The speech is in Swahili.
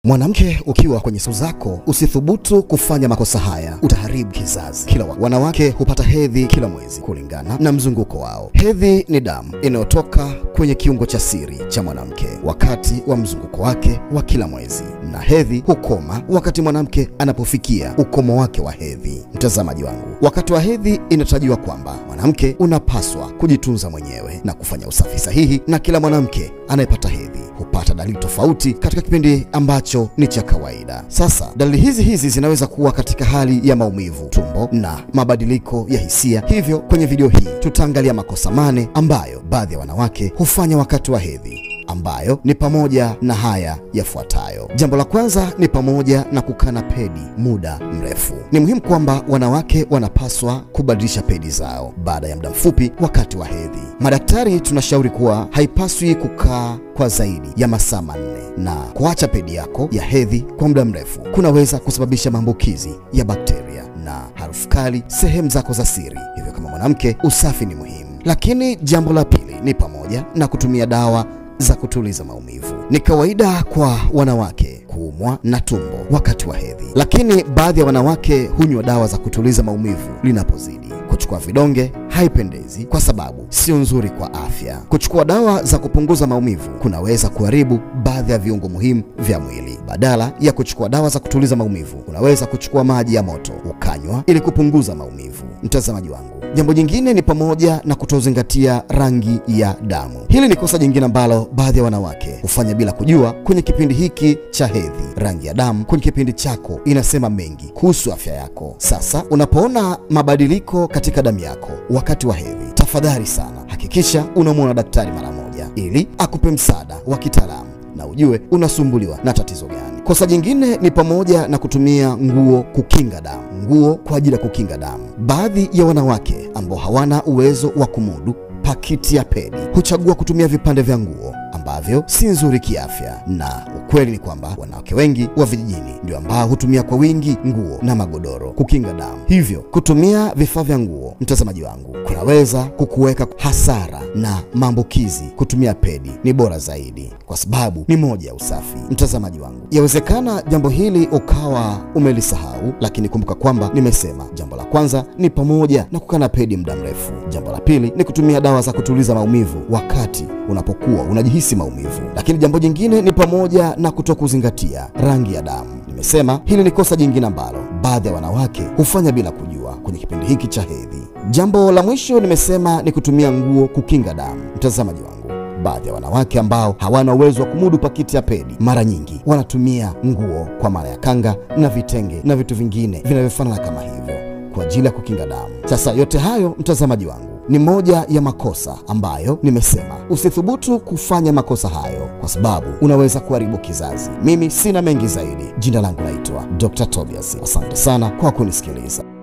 Mwanamke, ukiwa kwenye siku zako, usithubutu kufanya makosa haya, utaharibu kizazi. Wanawake hupata hedhi kila mwezi kulingana na mzunguko wao. Hedhi ni damu inayotoka kwenye kiungo cha siri cha mwanamke wakati wa mzunguko wake wa kila mwezi, na hedhi hukoma wakati mwanamke anapofikia ukomo wake wa hedhi. Mtazamaji wangu, wakati wa hedhi inatarajiwa kwamba mwanamke unapaswa kujitunza mwenyewe na kufanya usafi sahihi, na kila mwanamke anayepata hedhi hupata dalili tofauti katika kipindi ambacho ni cha kawaida. Sasa dalili hizi zinaweza kuwa katika hali ya maumivu, tumbo na mabadiliko ya hisia. Hivyo kwenye video hii tutaangalia makosa 8 ambayo baadhi ya wanawake hufanya wakati wa hedhi, ambayo ni pamoja na haya yafuatayo. Jambo la kwanza ni pamoja na kukana pedi muda mrefu. Ni muhimu kwamba wanawake wanapaswa kubadilisha pedi zao baada ya muda mfupi wakati wa hedhi. Madaktari tunashauri kuwa haipaswi kukaa kwa zaidi ya masaa 4, na kuacha pedi yako ya hedhi kwa muda mrefu kunaweza kusababisha maambukizi ya bakteria na harufu kali sehemu zako za siri. Hivyo kama mwanamke, usafi ni muhimu. Lakini jambo la pili ni pamoja na kutumia dawa za kutuliza maumivu. Ni kawaida kwa wanawake kuumwa na tumbo wakati wa hedhi, lakini baadhi ya wanawake hunywa dawa za kutuliza maumivu linapozidi. Kuchukua vidonge haipendezi kwa sababu sio nzuri kwa afya. Kuchukua dawa za kupunguza maumivu kunaweza kuharibu baadhi ya viungo muhimu vya mwili. Badala ya kuchukua dawa za kutuliza maumivu, unaweza kuchukua maji ya moto ukanywa ili kupunguza maumivu. Mtazamaji wangu, jambo jingine ni pamoja na kutozingatia rangi ya damu. Hili ni kosa jingine ambalo baadhi ya wanawake hufanya bila kujua. Kwenye kipindi hiki cha hedhi, rangi ya damu kwenye kipindi chako inasema mengi kuhusu afya yako. Sasa unapoona mabadiliko katika damu yako wakati wa hedhi, tafadhali sana hakikisha unamwona daktari mara moja ili akupe msaada wa kitaalamu na ujue unasumbuliwa na tatizo gani. Kosa jingine ni pamoja na kutumia nguo kukinga damu. Nguo kwa ajili ya kukinga damu. Baadhi ya wanawake ambao hawana uwezo wa kumudu pakiti ya pedi huchagua kutumia vipande vya nguo ambavyo si nzuri kiafya, na ukweli ni kwamba wanawake wengi wa vijijini ndio ambao hutumia kwa wingi nguo na magodoro kukinga damu. Hivyo kutumia vifaa vya nguo, mtazamaji wangu, kunaweza kukuweka hasara na maambukizi. Kutumia pedi ni bora zaidi kwa sababu ni moja ya usafi. Mtazamaji wangu, yawezekana jambo hili ukawa umelisahau, lakini kumbuka kwamba nimesema jambo la kwanza ni pamoja na kukana pedi muda mrefu. Jambo la pili ni kutumia dawa za kutuliza maumivu wakati unapokuwa unajihisi maumivu. Lakini jambo jingine ni pamoja na kutokuzingatia rangi ya damu. Nimesema hili ni kosa jingine ambalo baadhi ya wanawake hufanya bila kujua kwenye kipindi hiki cha hedhi. Jambo la mwisho nimesema ni kutumia nguo kukinga damu. Mtazamaji wangu, baadhi ya wanawake ambao hawana uwezo wa kumudu pakiti ya pedi, mara nyingi wanatumia nguo kwa maana ya kanga na vitenge na vitu vingine vinavyofanana kama hivyo kwa ajili ya kukinga damu. Sasa yote hayo, mtazamaji wangu, ni moja ya makosa ambayo nimesema usithubutu kufanya makosa hayo kwa sababu unaweza kuharibu kizazi. Mimi sina mengi zaidi. Jina langu naitwa Dr. Tobias. Asante sana kwa kunisikiliza.